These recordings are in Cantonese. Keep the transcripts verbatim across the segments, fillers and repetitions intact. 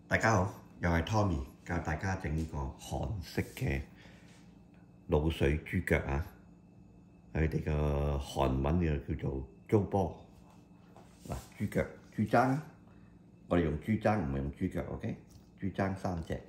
大家好，又係 Tommy 教大家整呢個韓式嘅滷水豬腳啊！佢哋個韓文嘅叫做糟波嗱，豬腳豬踭，我哋用豬踭唔係用豬腳 ，OK？ 豬踭三隻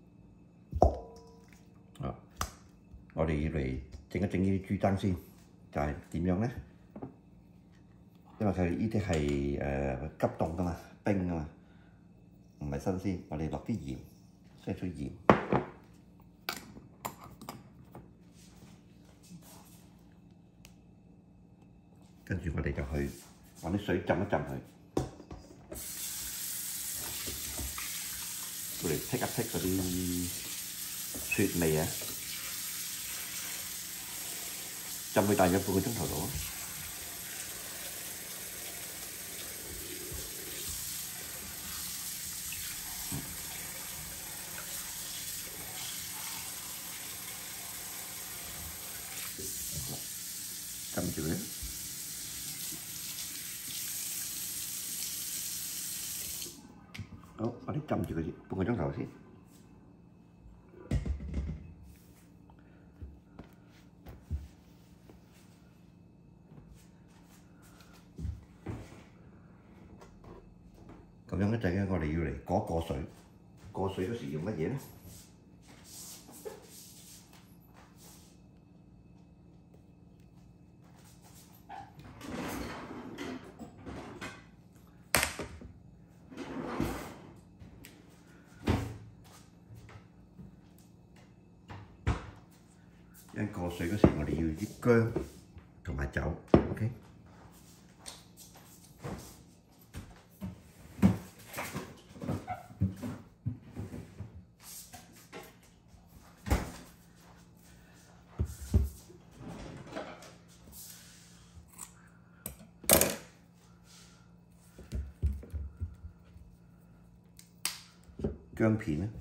啊！我哋要嚟整一整呢啲豬踭先，就係、是、點樣咧？因為佢呢啲係誒急凍噶嘛，冰噶嘛。唔係新鮮，我哋落啲鹽，擠咗鹽，跟住我哋就去揾啲水浸一浸佢，嚟剔一剔嗰啲雪味啊，浸佢大約半個鐘頭度。浸住佢，好，我哋浸住佢半個鐘頭先。咁樣一陣間，我哋要嚟過過水。過水嗰時用乜嘢咧？因過水嗰時，我哋要啲薑同埋酒 ，OK？ 薑片咧。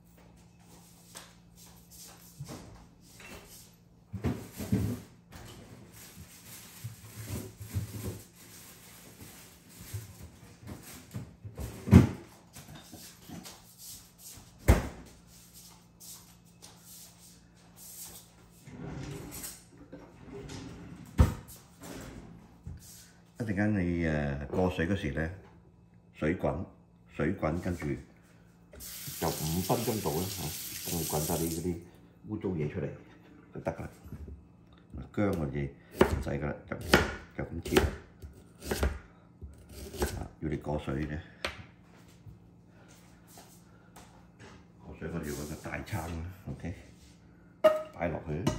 一陣間你誒過水嗰時咧，水滾，水滾跟住就五分鐘到啦嚇，等佢滾晒啲嗰啲污糟嘢出嚟就得啦。薑我哋唔使噶啦，就就咁切。啊，要你過水嘅，過水我哋要揾個大餐啦 ，OK？ 擺落去，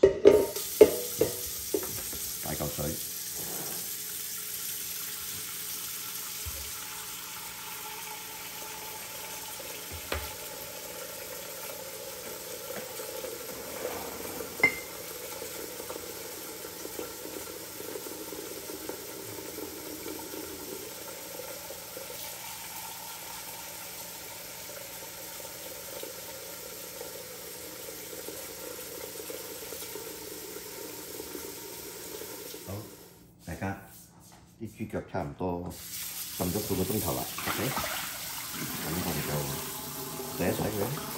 大嚿水。大家啲豬腳差唔多浸咗半個鐘頭啦 ，OK？ 咁我哋就洗一洗佢。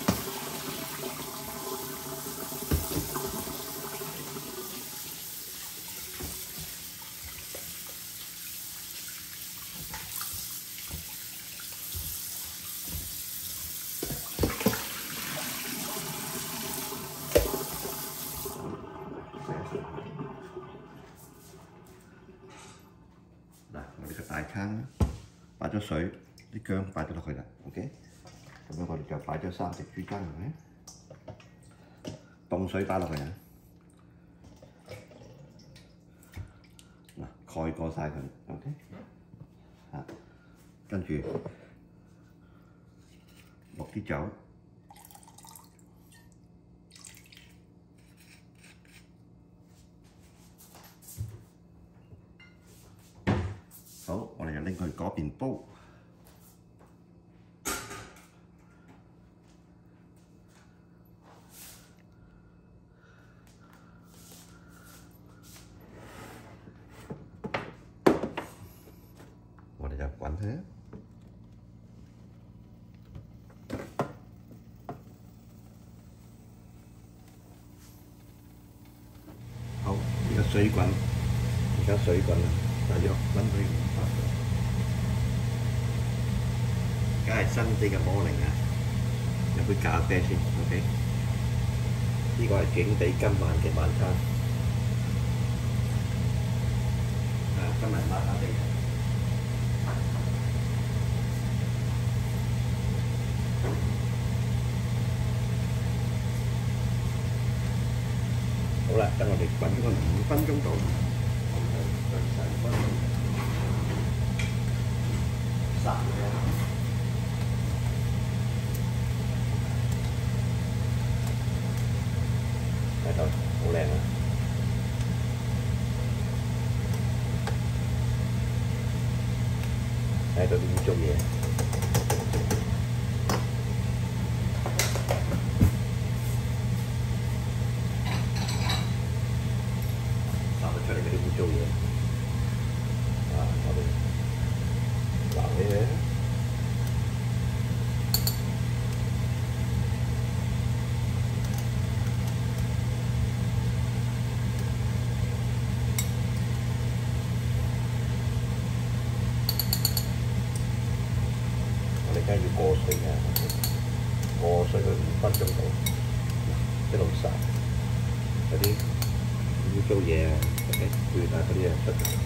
嗱，我哋個大餐擺咗水，啲薑擺咗落去啦 ，OK？ 咁樣我哋就擺咗三隻豬踭落去，凍水擺落去啊！嗱，蓋過晒佢 ，OK？ 啊，跟住落啲酒。好，我哋就拎去嗰邊煲。我哋就滾佢。 水滾，而家水滾啦，大約滾佢五分鐘。而家係新啲嘅摩寧啊，飲杯咖啡先 ，OK。呢個係景地今晚嘅晚餐。啊，今日麻麻地。好啦，等我哋滾個五分鐘到，對晒分烚嘅，睇到好靚啊！睇到啲污糟嘢。出嚟嗰啲污糟嘢，啊！我哋撈起佢，我哋梗係要過水嘅，過水佢五分鐘到，一路烚嗰啲污糟嘢啊！OK， 最大嗰啲啊出嚟。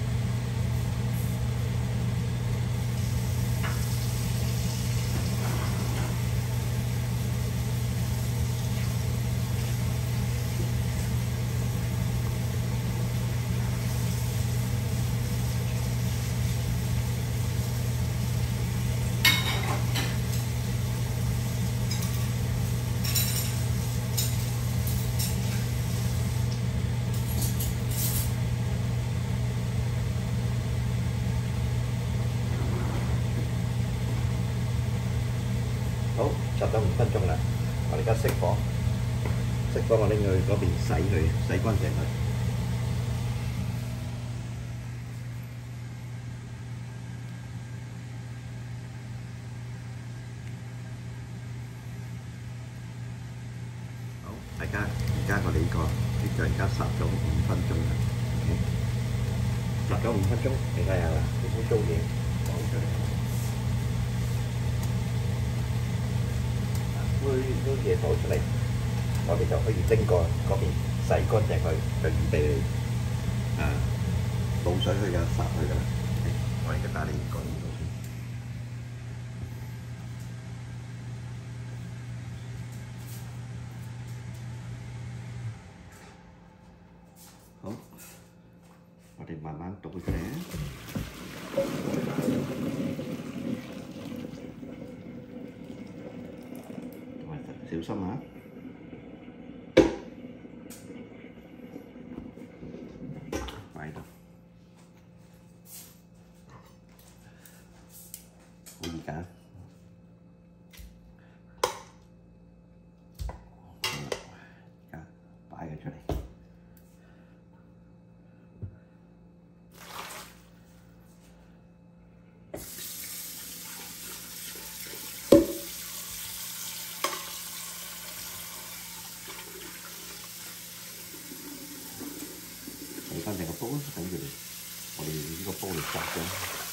好，烚咗五分鐘啦，我哋而家熄火，熄火我拎去嗰邊洗佢，洗乾淨佢。好，大家而家我哋呢個呢個而家烚咗五分鐘啦 ，OK， 烚咗五分鐘，你睇下啦，啲污糟嘢放出嚟。呢啲嘢倒出嚟，我哋就可以拎過嗰邊洗乾淨佢，就預備啊倒水去㗎，烚佢㗎啦。我而家打你個呢度先。好，我哋慢慢倒佢。小心啊！擺喺度，好易揀。而家擺佢出嚟。洗乾淨個煲，等住我哋呢個煲嚟烚嘅。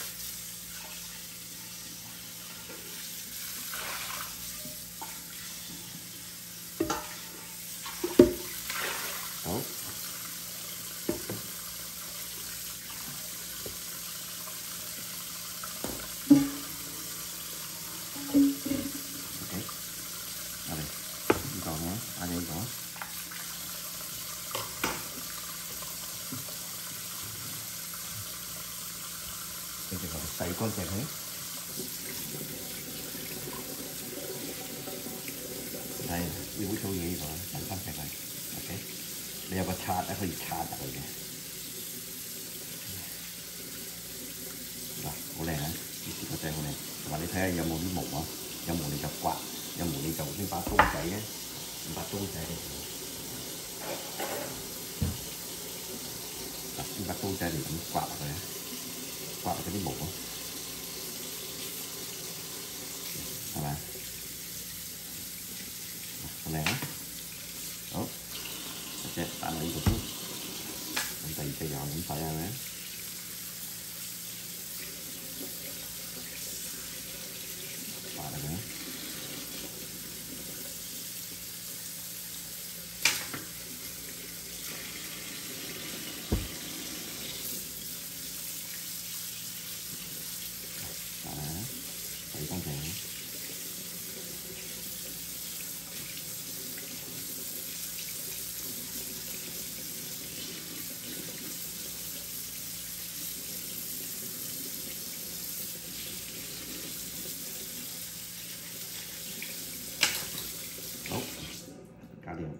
好，OK， 我哋呢個呢，擺呢個。跟住我哋洗乾淨佢，係污糟嘢呢個洗乾淨佢 ，OK。你有個刷咧可以刷入去嘅，嗱好靚啊！呢支個仔好靚，同埋你睇下有冇啲毛啊？有毛你就刮，有毛你就呢把刀仔咧，呢把刀仔，嗱呢把刀仔你咁刮落去，刮落嗰啲毛啊！係咪？好靚啊！好，或者打落呢個先。 地又咁使係咪？白嚟嘅。洗乾淨。好，搞掂。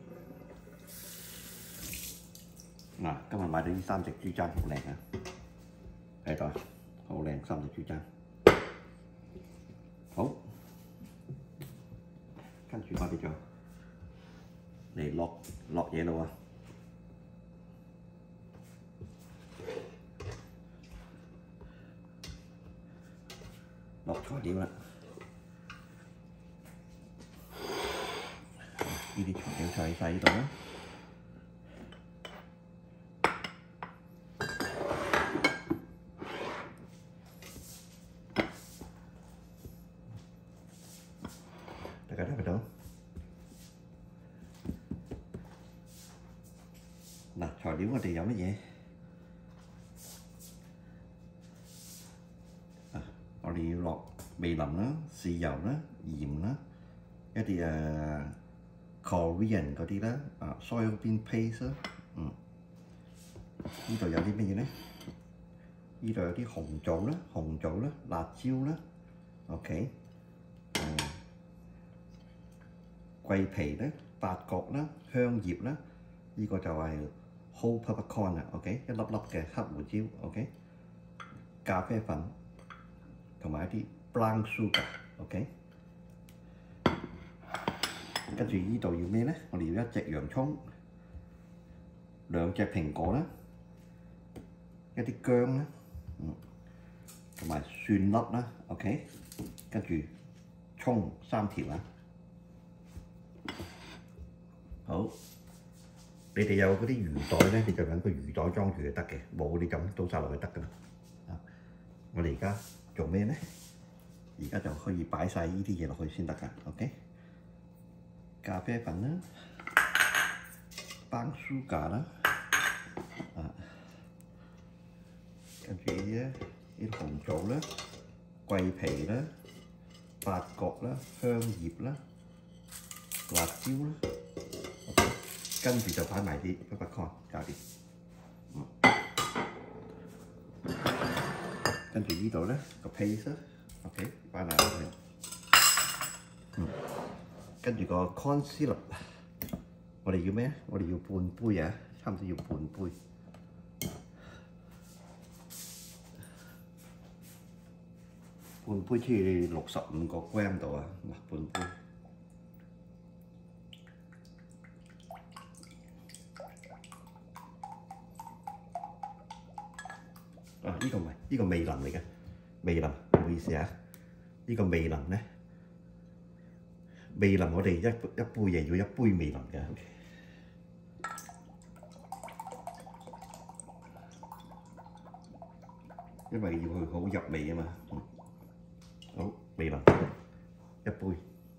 嗱，今日買到呢三隻豬踭好靚啊！睇到啊，好靚三隻豬踭。好，跟住我哋就嚟落落嘢咯喎。落材料啦，呢啲材料就喺呢度啦。大家睇唔到？嗱，材料我哋有乜嘢？啊，我哋要落味淋啦、豉油啦、鹽啦，一啲誒 Korean 嗰啲啦，啊 soybean paste 啦，嗯，呢度有啲乜嘢咧？呢度有啲紅棗啦、紅棗啦、辣椒啦 ，OK， 誒、嗯、桂皮咧、八角啦、香葉啦，呢、這個就係 whole peppercorn 啊 ，OK， 一粒粒嘅黑胡椒 ，OK， 咖啡粉同埋一啲 brown sugar，OK， 跟住呢度要咩咧？我哋要一隻洋葱，兩隻蘋果啦，一啲薑啦。嗯，同埋蒜粒啦 ，OK， 跟住葱三條啊。好，你哋有嗰啲魚袋咧，你就揾個魚袋裝住就得嘅，冇你咁倒晒落去得噶啦。啊，我哋而家做咩咧？而家就可以擺晒呢啲嘢落去先得噶 ，OK。咖啡粉啦 ，brown sugar 啦，啊。跟住咧，啲紅棗啦、桂皮啦、八角啦、香葉啦、辣椒啦，跟住就擺埋啲 peppercorn 搞掂。嗯，跟住呢度咧個 paste 啦 ，OK， 擺埋落去。嗯，跟住個 corn syrup， 我哋要咩？我哋要半杯啊，差唔多要半杯。半杯即係六十五個 gram 度啊，嗱半杯。啊，呢個唔係，呢個味淋嚟嘅，味淋，唔好意思啊。呢個味淋咧，味淋我哋一一杯嘢要一杯味淋嘅。因為要佢好入味啊嘛。嗯，好，味淋一杯。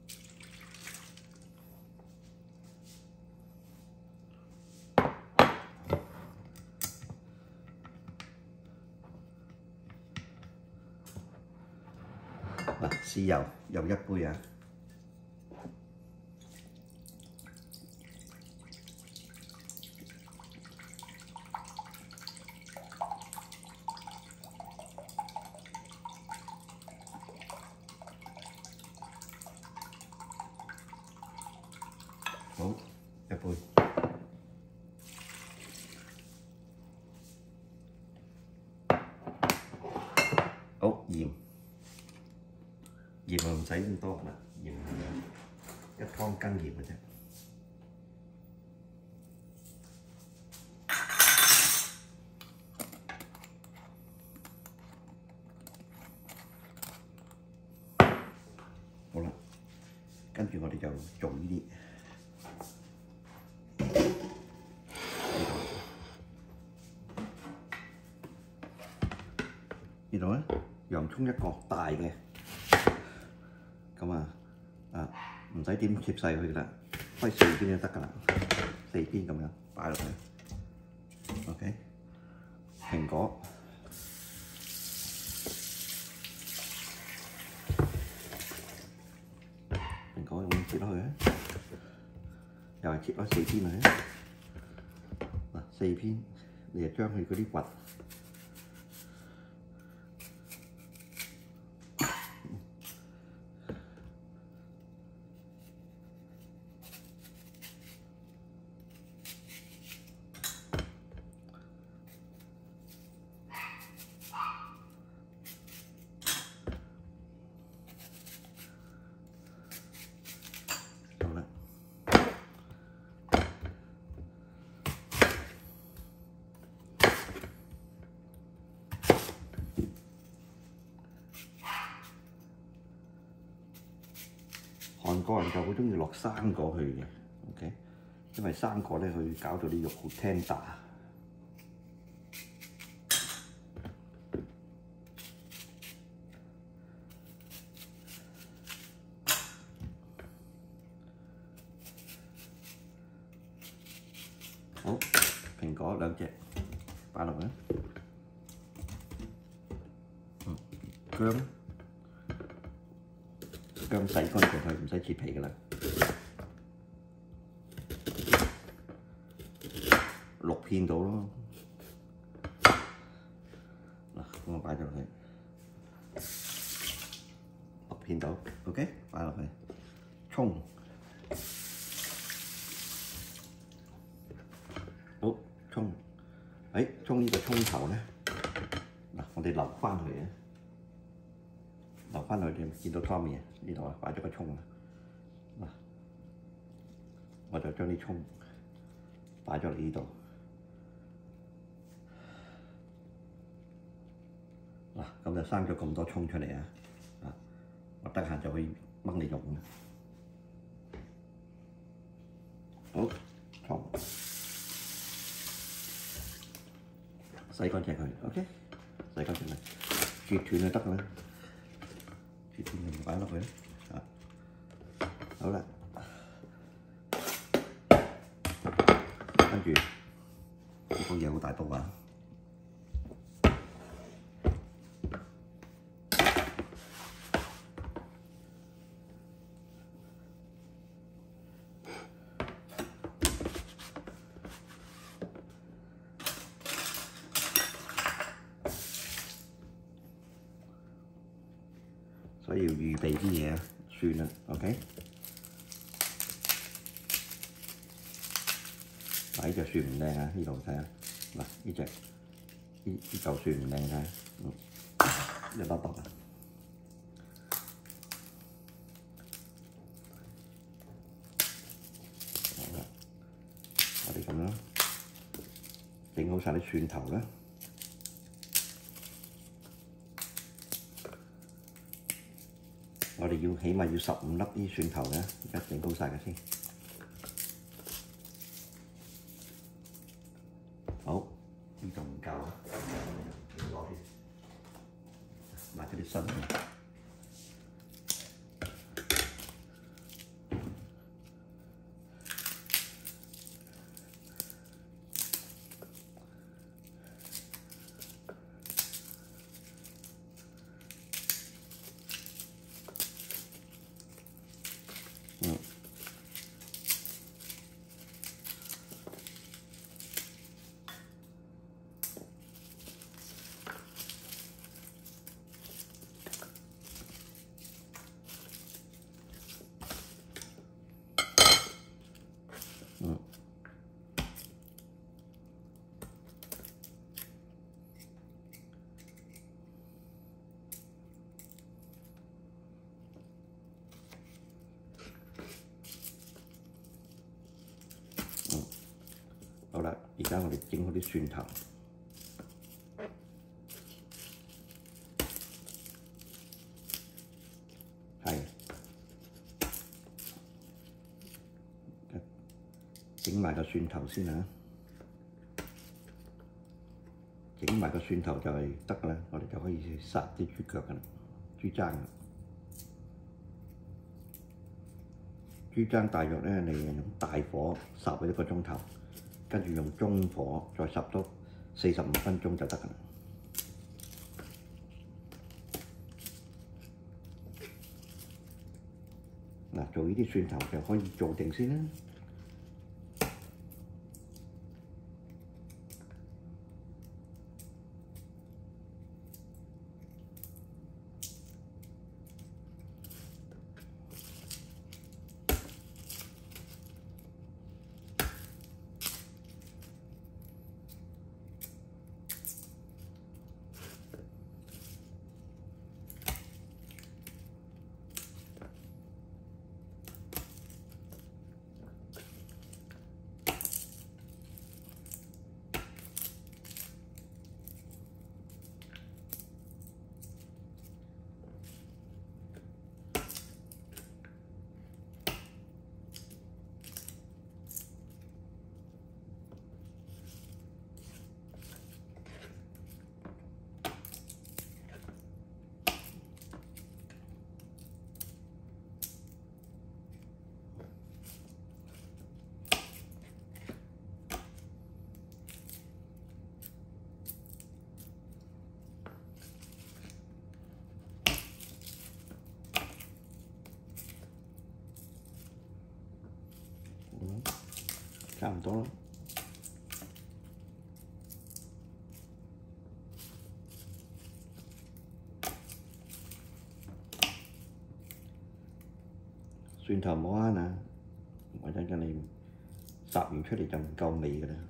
嗱，豉油又一杯啊。好，一杯。好，鹽，鹽啊唔使咁多啦，鹽一湯羹鹽嘅啫。好啦，跟住我哋就做呢啲。 度咧，洋葱一個大嘅，咁啊啊唔使點切細佢㗎啦，開四邊就得㗎啦，四邊咁樣擺落去。OK， 蘋果。蘋果咁切落去啊，又係切咗四邊嚟啊！嗱，四邊你就將佢嗰啲核好啦。韓國人就好中意落生果去嘅 ，OK， 因為生果咧佢搞到啲肉好 tender。好，蘋果兩隻擺落去，嗯，薑。薑洗乾淨佢，唔使切皮㗎啦。六片到咯，嗱，咁我擺咗落去，六片到 ，OK， 擺落去。葱，好，葱，誒，葱呢個葱頭咧，嗱，我哋留翻佢嘅。留翻去你見到 Tommy 啊，呢度啊擺咗個葱啊，嗱，我就將啲葱擺咗嚟呢度，嗱，咁就生咗咁多葱出嚟啊！啊，我得閒就可以掹嚟用嘅。好，葱，洗乾淨佢 ，OK， 洗乾淨佢，切斷就得㗎啦。切斷就擺落去啦，啊，好啦，跟住呢個嘢好大刀啊！所以要預備啲嘢啊，算啦 ，OK。嗱，呢隻蒜唔靚啊，呢度睇下，嗱，呢隻呢呢嚿蒜唔靚睇，嗯，一粒粒啊。好啦，我哋咁啦，整好晒啲蒜頭啦。我哋要起碼要十五粒啲蒜頭嘅，而家整好晒嘅先。好，呢度唔夠啊，攞啲買嗰啲新嘅。嗯。嗯。好啦，而家我哋整好啲蒜頭，係整埋個蒜頭先啊！整埋個蒜頭就係得啦，我哋就可以殺啲豬腳噶啦，豬踭。豬踭大約咧，你用大火烚佢一個鐘頭，跟住用中火再烚多四十五分鐘就得噶啦。嗱，做呢啲蒜頭就可以做定先啦。差唔多啦。蒜頭唔好慳啊！我陣間你烚完出嚟就唔夠味㗎啦。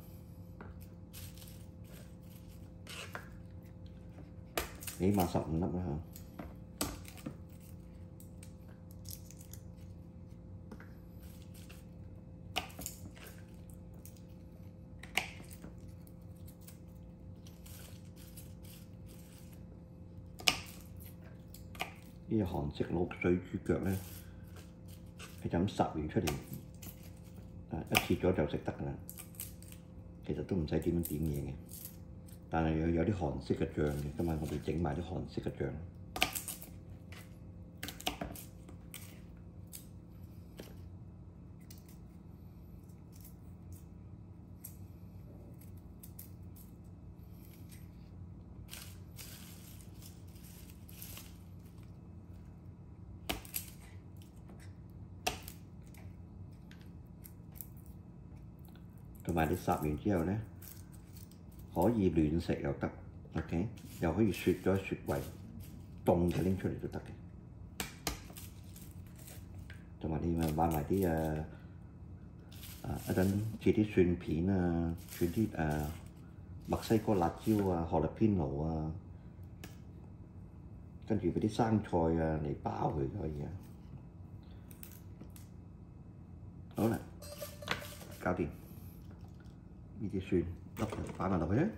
起碼十五粒啦嚇。呢個韓式滷水豬腳咧，佢就咁烚完出嚟，啊一切咗就食得㗎啦。其實都唔使點樣點嘢嘅，但係又有啲韓式嘅醬嘅，今日我哋整埋啲韓式嘅醬。同埋你烚完之後咧，可以暖食又得 ，OK， 又可以雪咗雪櫃，凍就拎出嚟都得嘅。同埋你咪買埋啲誒啊一陣切啲蒜片啊，切啲誒墨西哥辣椒啊、荷立邊爐啊，跟住俾啲生菜啊嚟包佢可以啊。好啦，搞掂。呢啲蒜粒就擺埋落去啊！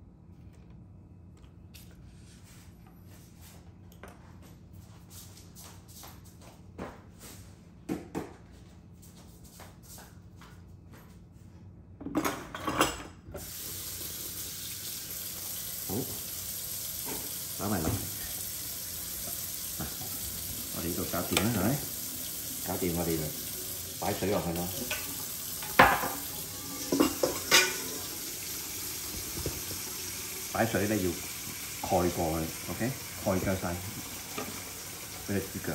好，擺埋落去。嗱，我哋呢度搞掂啦，係咪？搞掂我哋就擺水落去咯。擺水咧要蓋過佢 ，OK， 蓋夠晒嗰隻豬腳。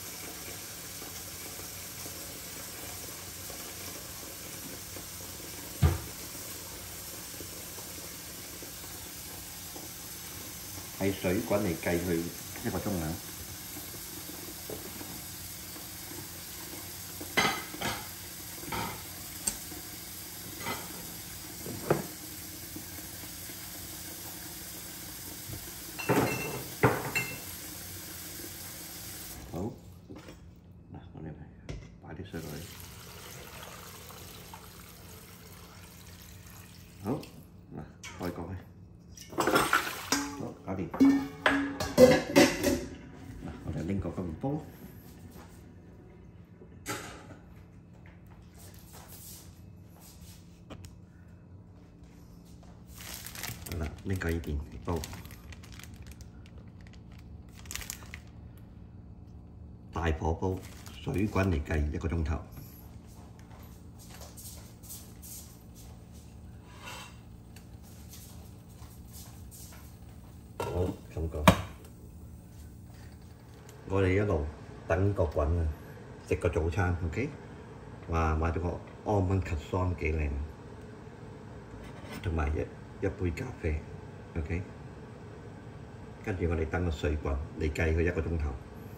係水滾嚟計佢一個鐘啊！好，嗱，我哋咪擺啲水落去。好，嗱，蓋過去。好，搞掂。嗱，我哋拎個個麵煲。好啦，呢拎過呢邊煲，大火煲，水滾嚟計一個鐘頭。好，咁個，我哋一路等個滾啊，食個早餐 ，OK？ 哇，買咗個 almond croissant 幾靚，同埋一一杯咖啡 ，OK？ 跟住我哋等個水滾，你計佢一個鐘頭。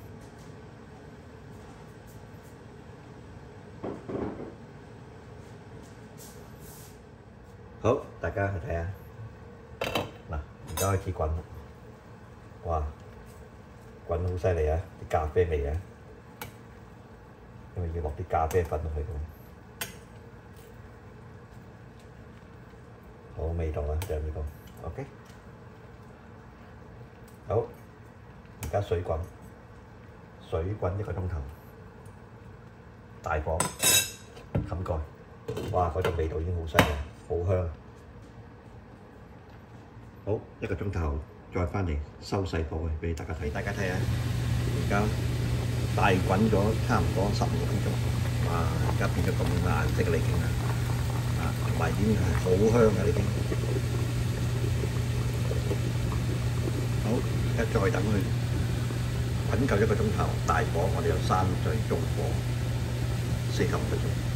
好，大家去睇下。嗱，而家開始滾，哇，滾好犀利啊！啲咖啡味啊，因為要落啲咖啡粉落去嘅，好味道啊！就係呢個 ，OK。好，而家水滾，水滾一個鐘頭，大火冚蓋，哇！嗰種味道已經好犀利，好香。好，一個鐘頭再翻嚟收細火嘅，俾大家睇，大家睇下，而家大滾咗差唔多十五分鐘，哇！而家變咗咁嘅顏色啦已經啦，啊，同埋已經係好香嘅已經。好，而家再等佢滾夠一個鐘頭，大火我哋就閂最中火，四十五分鐘。